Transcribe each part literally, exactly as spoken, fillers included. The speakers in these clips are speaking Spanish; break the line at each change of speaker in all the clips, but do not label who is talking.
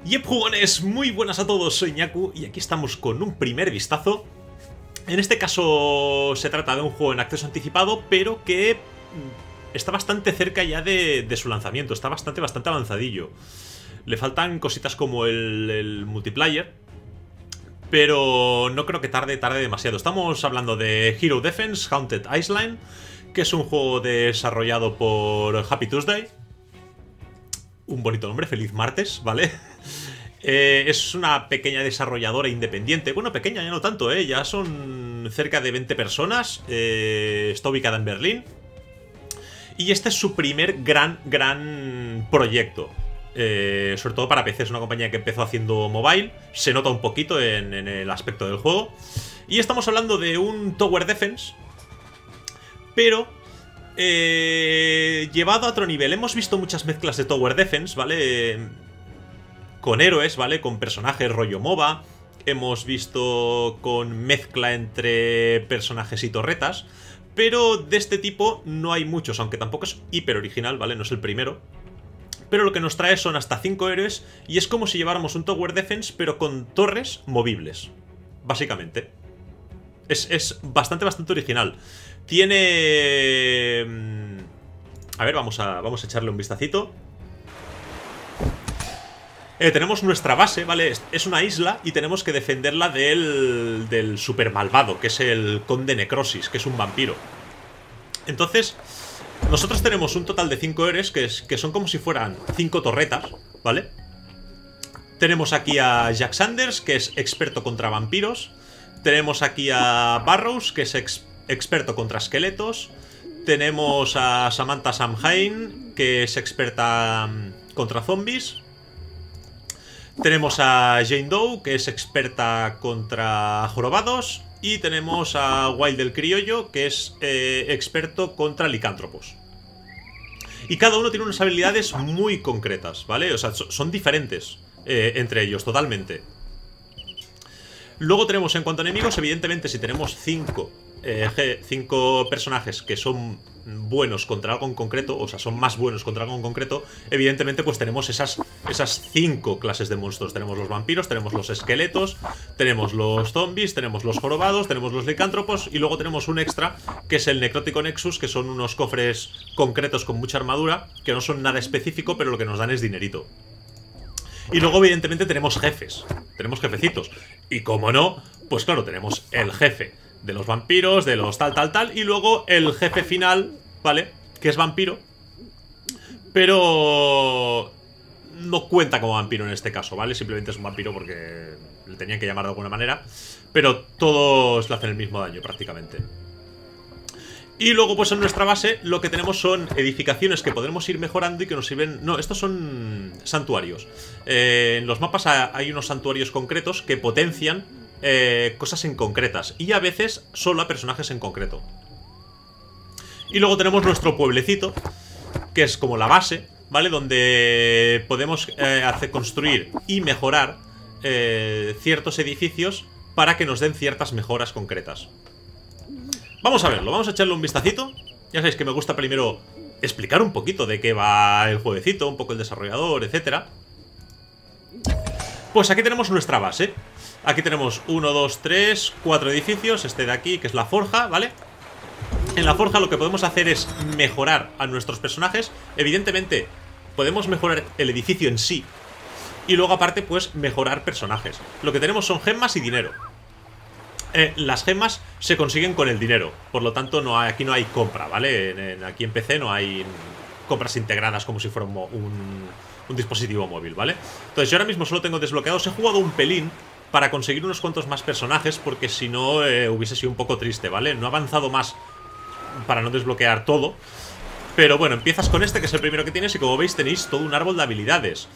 Yep, jugones, muy buenas a todos, soy Ñaku y aquí estamos con un primer vistazo. En este caso se trata de un juego en acceso anticipado, pero que está bastante cerca ya de, de su lanzamiento, está bastante, bastante avanzadillo. Le faltan cositas como el, el multiplayer, pero no creo que tarde, tarde demasiado. Estamos hablando de Hero Defense Haunted Island, que es un juego desarrollado por Happy Tuesday. Un bonito nombre, feliz martes, ¿vale? Eh, es una pequeña desarrolladora independiente. Bueno, pequeña ya no tanto, ¿eh? Ya son cerca de veinte personas. eh, Está ubicada en Berlín. Y este es su primer gran, gran proyecto. Eh, sobre todo para P C, es una compañía que empezó haciendo mobile. Se nota un poquito en, en el aspecto del juego. Y estamos hablando de un Tower Defense, pero eh, llevado a otro nivel. Hemos visto muchas mezclas de Tower Defense, ¿vale? Con héroes, ¿vale? Con personajes rollo MOBA. Hemos visto con mezcla entre personajes y torretas. Pero de este tipo no hay muchos, aunque tampoco es hiper original, ¿vale? No es el primero. Pero lo que nos trae son hasta cinco héroes y es como si lleváramos un Tower Defense, pero con torres movibles, básicamente. Es, es bastante, bastante original. Tiene... A ver, vamos a, vamos a echarle un vistacito. Eh, tenemos nuestra base, ¿vale? Es una isla y tenemos que defenderla del, del super malvado, que es el Conde Necrosis, que es un vampiro. Entonces, nosotros tenemos un total de cinco héroes, que, es, que son como si fueran cinco torretas, ¿vale? Tenemos aquí a Jack Sanders, que es experto contra vampiros. Tenemos aquí a Barrows, que es ex, experto contra esqueletos. Tenemos a Samantha Samhain, que es experta contra zombies. Tenemos a Jane Doe, que es experta contra jorobados. Y tenemos a Wild el Criollo, que es eh, experto contra licántropos. Y cada uno tiene unas habilidades muy concretas, ¿vale? O sea, son diferentes eh, entre ellos, totalmente. Luego tenemos en cuanto a enemigos, evidentemente si tenemos cinco, eh, cinco personajes que son buenos contra algo en concreto, o sea, son más buenos contra algo en concreto, evidentemente pues tenemos esas, esas cinco clases de monstruos. Tenemos los vampiros, tenemos los esqueletos, tenemos los zombies, tenemos los jorobados, tenemos los licántropos y luego tenemos un extra que es el Necrótico Nexus, que son unos cofres concretos con mucha armadura, que no son nada específico, pero lo que nos dan es dinerito. Y luego evidentemente tenemos jefes, tenemos jefecitos. Y como no, pues claro, tenemos el jefe de los vampiros, de los tal, tal, tal. Y luego el jefe final, ¿vale? Que es vampiro, pero no cuenta como vampiro en este caso, ¿vale? Simplemente es un vampiro porque le tenían que llamar de alguna manera. Pero todos le hacen el mismo daño prácticamente. Y luego pues en nuestra base lo que tenemos son edificaciones que podremos ir mejorando y que nos sirven... No, estos son santuarios. eh, En los mapas hay unos santuarios concretos que potencian eh, cosas en concretas. Y a veces solo a personajes en concreto. Y luego tenemos nuestro pueblecito, que es como la base, ¿vale? Donde podemos eh, hacer construir y mejorar eh, ciertos edificios para que nos den ciertas mejoras concretas. Vamos a verlo, vamos a echarle un vistacito. Ya sabéis que me gusta primero explicar un poquito de qué va el jueguecito, un poco el desarrollador, etcétera. Pues aquí tenemos nuestra base. Aquí tenemos uno, dos, tres, cuatro edificios. Este de aquí, que es la forja, ¿vale? En la forja lo que podemos hacer es mejorar a nuestros personajes. Evidentemente, podemos mejorar el edificio en sí. Y luego aparte, pues, mejorar personajes. Lo que tenemos son gemas y dinero. Eh, las gemas se consiguen con el dinero. Por lo tanto, no hay, aquí no hay compra, ¿vale? En, en, aquí en P C no hay compras integradas como si fuera un, un, un dispositivo móvil, ¿vale? Entonces yo ahora mismo solo tengo desbloqueados. He jugado un pelín para conseguir unos cuantos más personajes, porque si no eh, hubiese sido un poco triste, ¿vale? No he avanzado más para no desbloquear todo. Pero bueno, empiezas con este, que es el primero que tienes. Y como veis tenéis todo un árbol de habilidades.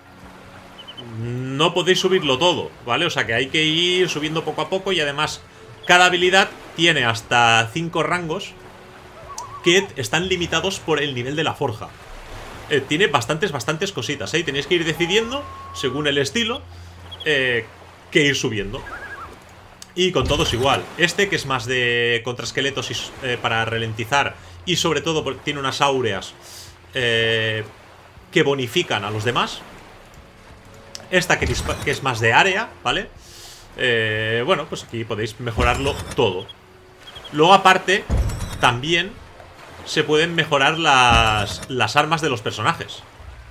No podéis subirlo todo, ¿vale? O sea que hay que ir subiendo poco a poco. Y además cada habilidad tiene hasta cinco rangos que están limitados por el nivel de la forja. eh, Tiene bastantes, bastantes cositas, ¿eh? Tenéis que ir decidiendo, según el estilo, eh, que ir subiendo. Y con todos igual. Este que es más de contra esqueletos y, eh, para ralentizar. Y sobre todo porque tiene unas áureas eh, que bonifican a los demás. Esta que, que es más de área, ¿vale? Eh, bueno, pues aquí podéis mejorarlo todo. Luego aparte, también se pueden mejorar las, las armas de los personajes.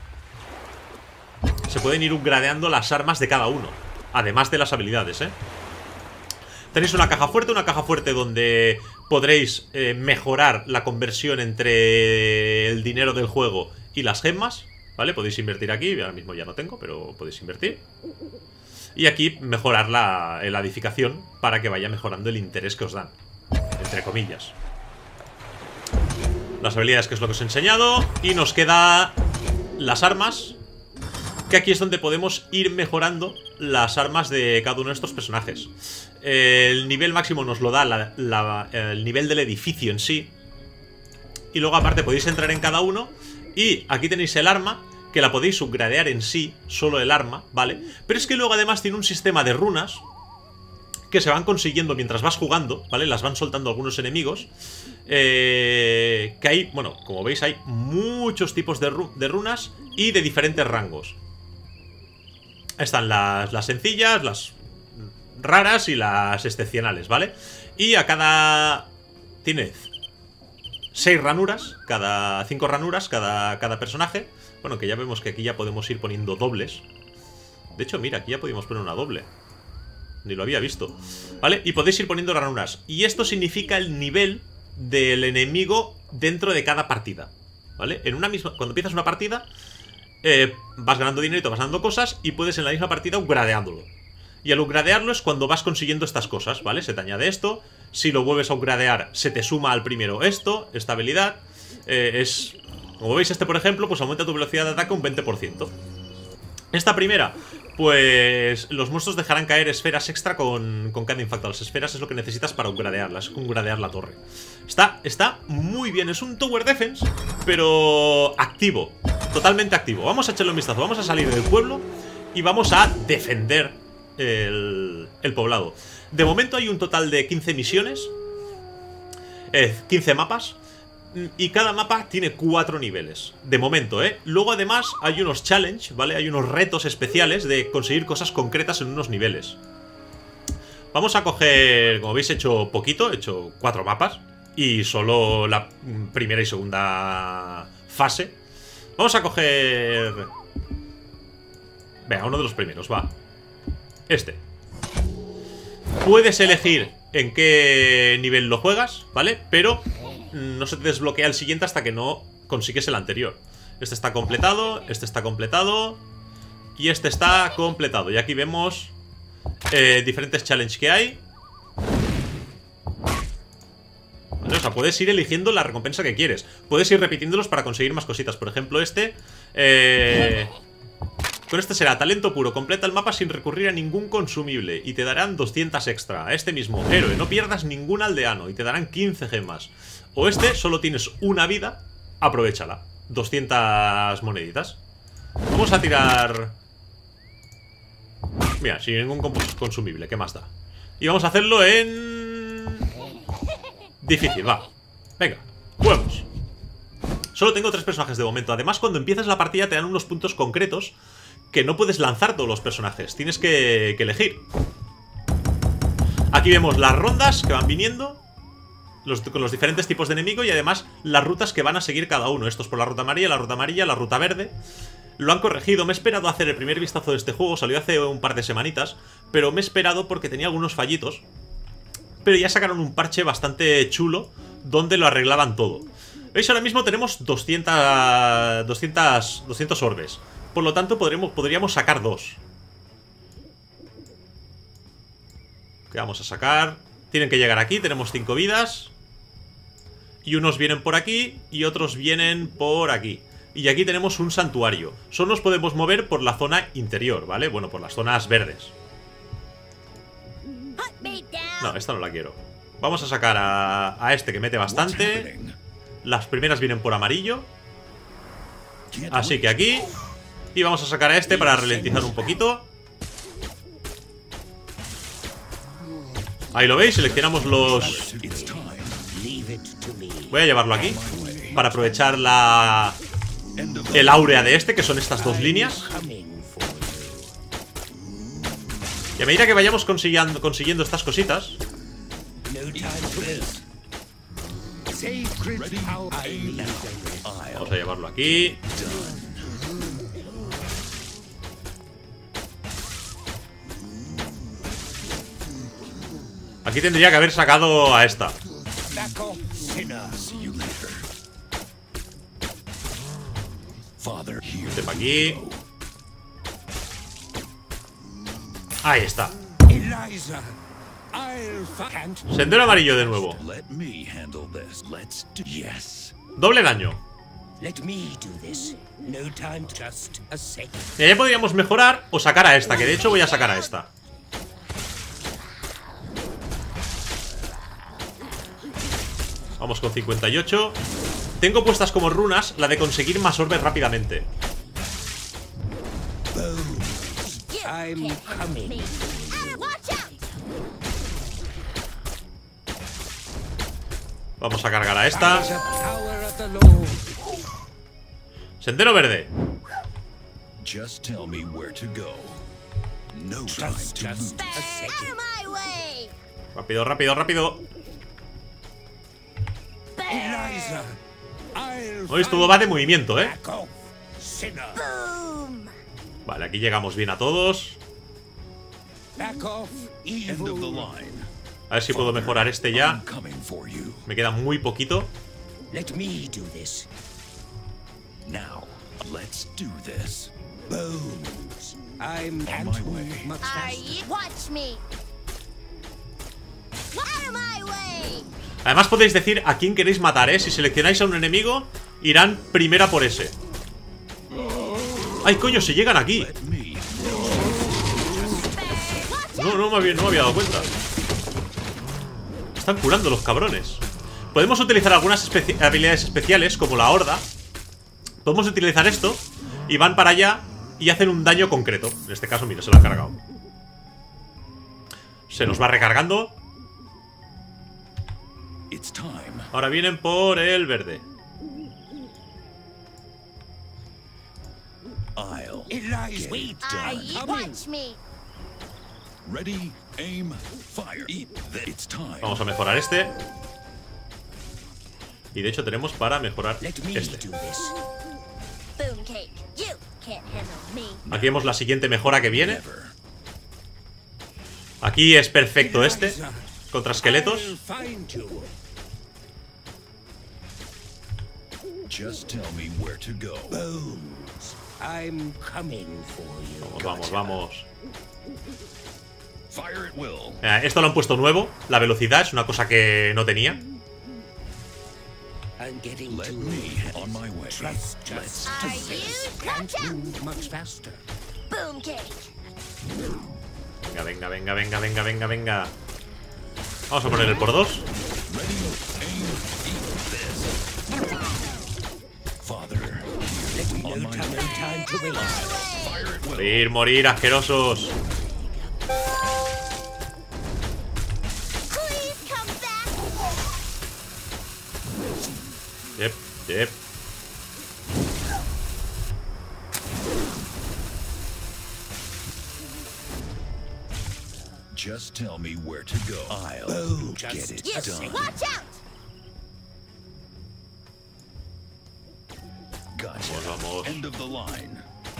Se pueden ir upgradeando las armas de cada uno, además de las habilidades, ¿eh? Tenéis una caja fuerte, una caja fuerte donde podréis eh, mejorar la conversión entre el dinero del juego y las gemas, ¿vale? Podéis invertir aquí, ahora mismo ya no tengo, pero podéis invertir. Y aquí mejorar la, la edificación para que vaya mejorando el interés que os dan, entre comillas. Las habilidades, que es lo que os he enseñado. Y nos queda las armas, que aquí es donde podemos ir mejorando las armas de cada uno de estos personajes. El nivel máximo nos lo da la, la, el nivel del edificio en sí. Y luego aparte podéis entrar en cada uno. Y aquí tenéis el arma, que la podéis upgradear en sí, solo el arma, ¿vale? Pero es que luego además tiene un sistema de runas que se van consiguiendo mientras vas jugando, ¿vale? Las van soltando algunos enemigos. Eh, que hay, bueno, como veis hay muchos tipos de, ru de runas y de diferentes rangos. Están las, las sencillas, las raras y las excepcionales, ¿vale? Y a cada... tiene seis ranuras, cada cinco ranuras cada, cada personaje. Bueno, que ya vemos que aquí ya podemos ir poniendo dobles. De hecho, mira, aquí ya podemos poner una doble. Ni lo había visto, ¿vale? Y podéis ir poniendo ranuras. Y esto significa el nivel del enemigo dentro de cada partida, ¿vale? En una misma... Cuando empiezas una partida, eh, vas ganando dinero, vas ganando cosas, y puedes en la misma partida upgradeándolo. Y al upgradearlo es cuando vas consiguiendo estas cosas, ¿vale? Se te añade esto. Si lo vuelves a upgradear, se te suma al primero esto, esta habilidad. Eh, es... Como veis, este por ejemplo, pues aumenta tu velocidad de ataque un veinte por ciento. Esta primera, pues los monstruos dejarán caer esferas extra con, con cada impacto. Las esferas es lo que necesitas para upgradearlas, upgradear la torre. Está, está muy bien, es un tower defense, pero activo, totalmente activo. Vamos a echarle un vistazo, vamos a salir del pueblo y vamos a defender el, el poblado. De momento hay un total de quince misiones, eh, quince mapas. Y cada mapa tiene cuatro niveles. De momento, ¿eh? Luego además hay unos challenge, ¿vale? Hay unos retos especiales de conseguir cosas concretas en unos niveles. Vamos a coger... Como veis he hecho poquito, he hecho cuatro mapas. Y solo la primera y segunda fase. Vamos a coger... Venga, uno de los primeros, va. Este. Puedes elegir en qué nivel lo juegas, ¿vale? Pero... no se te desbloquea el siguiente hasta que no consigues el anterior. Este está completado, este está completado y este está completado. Y aquí vemos eh, diferentes challenges que hay. Vale, o sea, puedes ir eligiendo la recompensa que quieres. Puedes ir repitiéndolos para conseguir más cositas. Por ejemplo, este eh, con este será talento puro. Completa el mapa sin recurrir a ningún consumible y te darán doscientas extra. Este mismo, héroe, no pierdas ningún aldeano y te darán quince gemas. O este, solo tienes una vida, aprovéchala. doscientas moneditas. Vamos a tirar... Mira, sin ningún consumible, ¿qué más da? Y vamos a hacerlo en... difícil, va. Venga, juegos. Solo tengo tres personajes de momento. Además, cuando empiezas la partida te dan unos puntos concretos que no puedes lanzar todos los personajes. Tienes que, que elegir. Aquí vemos las rondas que van viniendo. Los, con los diferentes tipos de enemigo y además las rutas que van a seguir cada uno. Estos por la ruta amarilla, la ruta amarilla, la ruta verde. Lo han corregido, me he esperado a hacer el primer vistazo de este juego. Salió hace un par de semanitas, pero me he esperado porque tenía algunos fallitos. Pero ya sacaron un parche bastante chulo donde lo arreglaban todo. ¿Veis? Ahora mismo tenemos doscientas, doscientas, doscientos orbes. Por lo tanto podremos, podríamos sacar dos. ¿Qué vamos a sacar? Tienen que llegar aquí, tenemos cinco vidas. Y unos vienen por aquí y otros vienen por aquí. Y aquí tenemos un santuario. Solo nos podemos mover por la zona interior, ¿vale? Bueno, por las zonas verdes. No, esta no la quiero. Vamos a sacar a, a este que mete bastante. Las primeras vienen por amarillo. Así que aquí. Y vamos a sacar a este para ralentizar un poquito. Ahí lo veis, seleccionamos los... Voy a llevarlo aquí para aprovechar la... el áurea de este, que son estas dos líneas. Y a medida que vayamos consiguiendo, consiguiendo estas cositas, vamos a llevarlo aquí. Aquí tendría que haber sacado a esta. Este para aquí. Ahí está. Sendero amarillo de nuevo. Doble daño. Y ya podríamos mejorar o sacar a esta, que de hecho voy a sacar a esta. Vamos con cincuenta y ocho. Tengo puestas como runas la de conseguir más orbes rápidamente. Vamos a cargar a esta. Sendero verde. Rápido, rápido, rápido. Hoy todo va de movimiento, ¿eh? Vale, aquí llegamos bien a todos. A ver si puedo mejorar este ya. Me queda muy poquito. Además podéis decir a quién queréis matar, ¿eh? Si seleccionáis a un enemigo, irán primera por ese. ¡Ay, coño! Se llegan aquí. No, no me había, no me había dado cuenta. Están curando los cabrones. Podemos utilizar algunas especi habilidades especiales, como la horda. Podemos utilizar esto y van para allá y hacen un daño concreto. En este caso, mira, se lo han cargado. Se nos va recargando. Ahora vienen por el verde. Vamos a mejorar este. Y de hecho tenemos para mejorar este. Aquí vemos la siguiente mejora que viene. Aquí es perfecto este contra esqueletos. Vamos, vamos, vamos. Eh, esto lo han puesto nuevo. La velocidad es una cosa que no tenía. Venga, venga, venga, venga, venga, venga, venga. Vamos a poner el por dos. Morir, morir, asquerosos. Yep, yep.
Just tell me where to go. I'll get it done.
Watch out!
Gotcha.
Vamos, vamos.
End of the line.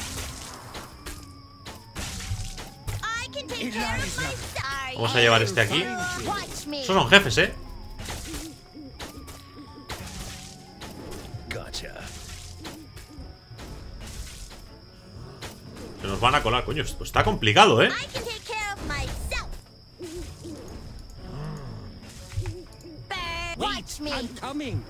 I can take care of myself.
Vamos a llevar este aquí.
Watch me.
Esos son jefes, ¿eh?
Gotcha.
Se nos van a colar, coño. Esto está complicado, ¿eh?
I can take care of myself. Watch me.
I'm coming.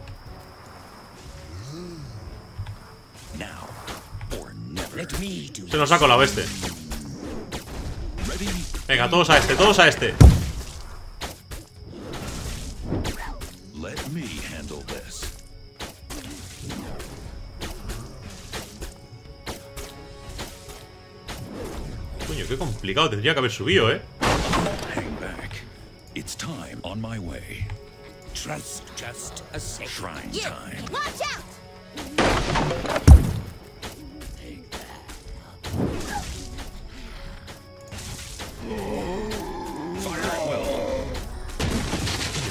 Now or never.
Let me do
Se nos ha colado este.
Ready?
Venga, todos a este, todos a este.
Let me handle this.
Coño, qué complicado. Tendría que haber subido, ¿eh?
Hang back. It's time on my way.
Trust just a second.
Shrine
You.
time.
Watch out.
Take that.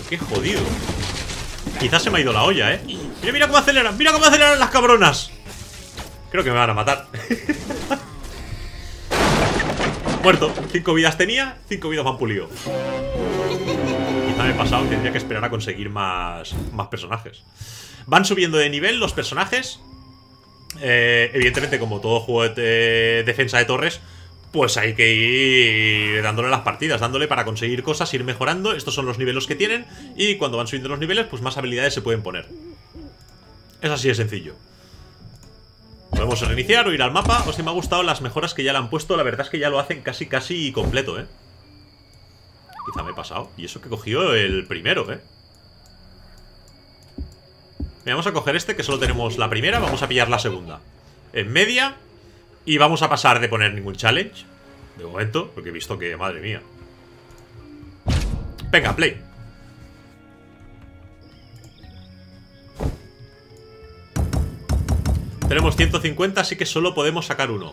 Qué jodido. Quizás se me ha ido la olla, ¿eh? Mira, mira cómo aceleran, mira cómo aceleran las cabronas. Creo que me van a matar. Muerto. Cinco vidas tenía, cinco vidas me han pulido. Quizá me he pasado y tendría que esperar a conseguir más, más personajes. Van subiendo de nivel los personajes. eh, Evidentemente, como todo juego de defensa de torres, pues hay que ir dándole las partidas, dándole para conseguir cosas, ir mejorando. Estos son los niveles que tienen. Y cuando van subiendo los niveles, pues más habilidades se pueden poner. Es así de sencillo. Podemos reiniciar o ir al mapa. Hostia, me ha gustado las mejoras que ya le han puesto. La verdad es que ya lo hacen casi, casi completo, ¿eh? Quizá me he pasado. Y eso que cogió el primero, ¿eh? Mira, vamos a coger este, que solo tenemos la primera. Vamos a pillar la segunda en media. Y vamos a pasar de poner ningún challenge de momento, porque he visto que, madre mía. Venga, play. Tenemos ciento cincuenta, así que solo podemos sacar uno.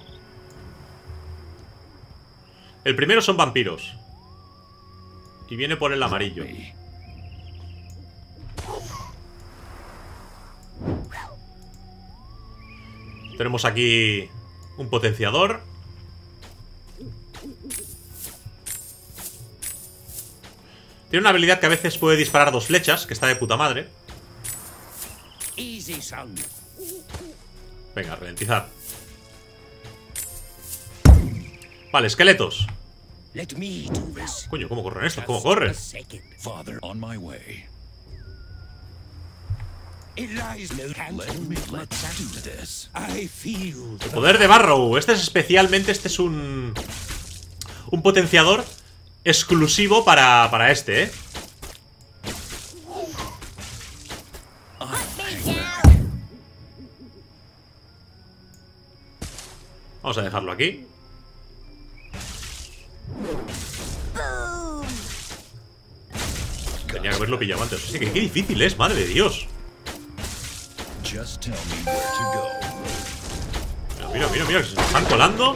El primero son vampiros. Y viene por el amarillo. Tenemos aquí un potenciador. Tiene una habilidad que a veces puede disparar dos flechas, que está de puta madre.
Easy, son.
Venga, ralentizar. Vale, esqueletos.
Let me do this.
Coño, ¿cómo corren estos? ¿Cómo
Just a
corren?
second.
Father, on my way.
It lies no can't
Let me
do
let's
much.
do this.
I feel the
Poder de Barrow. Este es especialmente, este es un... Un potenciador exclusivo para, para este, ¿eh? Vamos a dejarlo aquí. Tenía que haberlo pillado antes. Hostia, que qué difícil es, madre de Dios.
Just tell me where to go.
Mira, mira, mira, que se nos están colando.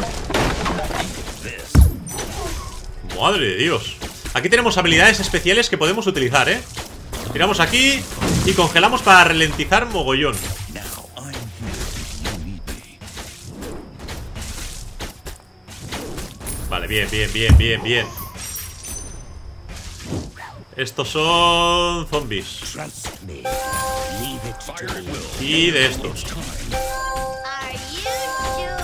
This.
Madre de Dios. Aquí tenemos habilidades especiales que podemos utilizar, ¿eh? Tiramos aquí y congelamos para ralentizar mogollón.
Now I'm here if you need me.
Vale, bien, bien, bien, bien, bien. Estos son zombies.
trust me. Leave it
Fire
to
at
me.
will.
Y de estos.
Time.
Are you sure?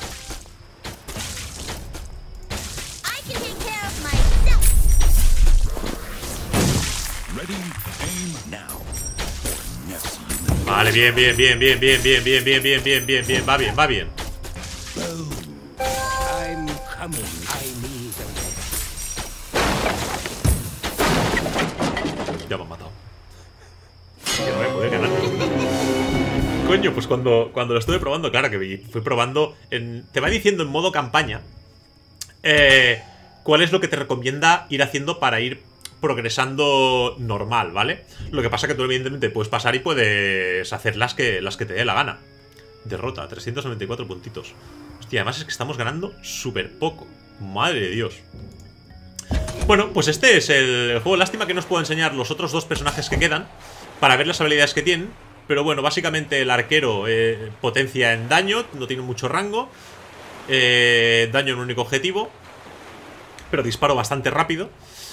I can take care of myself.
Ready, aim now. Or never see you later.
Vale, bien, bien, bien, bien, bien, bien, bien, bien, bien, bien, bien, bien. Va bien, va bien.
Boom. I'm coming. I need a
Ya me han matado. Que no voy a poder ganar. Coño, pues cuando, cuando lo estuve probando, claro que vi- fui probando en, te va diciendo en modo campaña eh, cuál es lo que te recomienda ir haciendo para ir progresando normal, ¿vale? Lo que pasa que tú evidentemente puedes pasar y puedes hacer las que, las que te dé la gana. Derrota, trescientos noventa y cuatro puntitos. Hostia, además es que estamos ganando súper poco. Madre de Dios. Bueno, pues este es el, el juego. Lástima que no os puedo enseñar los otros dos personajes que quedan para ver las habilidades que tienen. Pero bueno, básicamente el arquero eh, potencia en daño, no tiene mucho rango. eh, Daño en un único objetivo, pero disparo bastante rápido.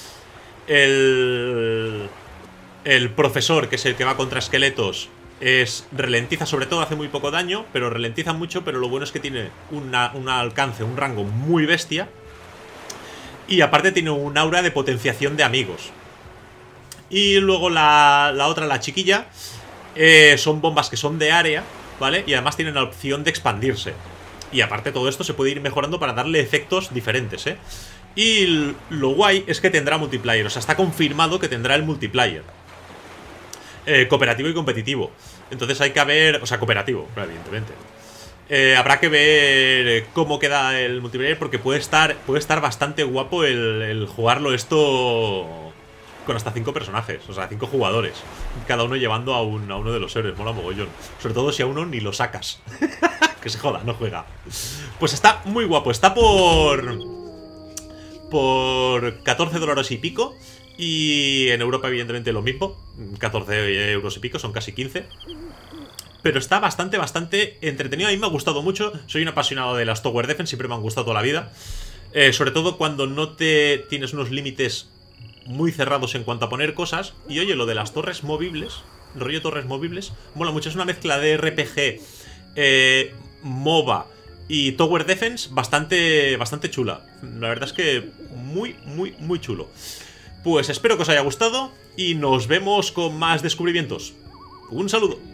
El, el profesor, que es el que va contra esqueletos, es ralentiza, sobre todo hace muy poco daño, pero ralentiza mucho. Pero lo bueno es que tiene una, un alcance, un rango muy bestia. Y aparte tiene un aura de potenciación de amigos. Y luego la, la otra, la chiquilla, eh, son bombas que son de área, ¿vale? Y además tienen la opción de expandirse. Y aparte todo esto se puede ir mejorando para darle efectos diferentes, ¿eh? Y lo guay es que tendrá multiplayer. O sea, está confirmado que tendrá el multiplayer eh, cooperativo y competitivo. Entonces hay que ver... O sea, cooperativo, evidentemente. Eh, habrá que ver cómo queda el multiplayer, porque puede estar, puede estar bastante guapo el, el jugarlo esto con hasta cinco personajes, o sea, cinco jugadores, cada uno llevando a, un, a uno de los héroes. Mola mogollón. Sobre todo si a uno ni lo sacas. Que se joda, no juega. Pues está muy guapo. Está por... Por catorce dólares y pico. Y en Europa, evidentemente, lo mismo. catorce euros y pico, son casi quince. Pero está bastante, bastante entretenido. A mí me ha gustado mucho. Soy un apasionado de las Tower Defense, siempre me han gustado toda la vida. Eh, sobre todo cuando no te tienes unos límites muy cerrados en cuanto a poner cosas. Y oye, lo de las torres movibles, rollo torres movibles, mola mucho. Es una mezcla de R P G, eh, MOBA y Tower Defense bastante, bastante chula. La verdad es que muy, muy, muy chulo. Pues espero que os haya gustado y nos vemos con más descubrimientos. Un saludo.